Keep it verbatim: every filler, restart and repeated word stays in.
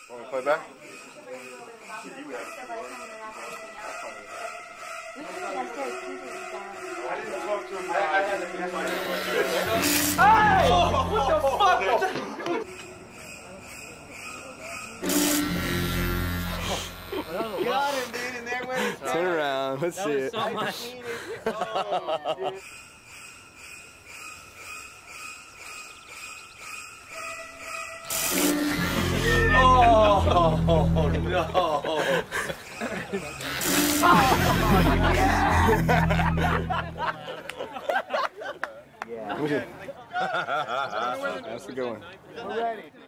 Want to play back? Hey! What the fuck? Got him, dude, and there went his Turn around, let's see it. So much. Oh, dude. Oh no! Yeah. That's a good one. We're ready.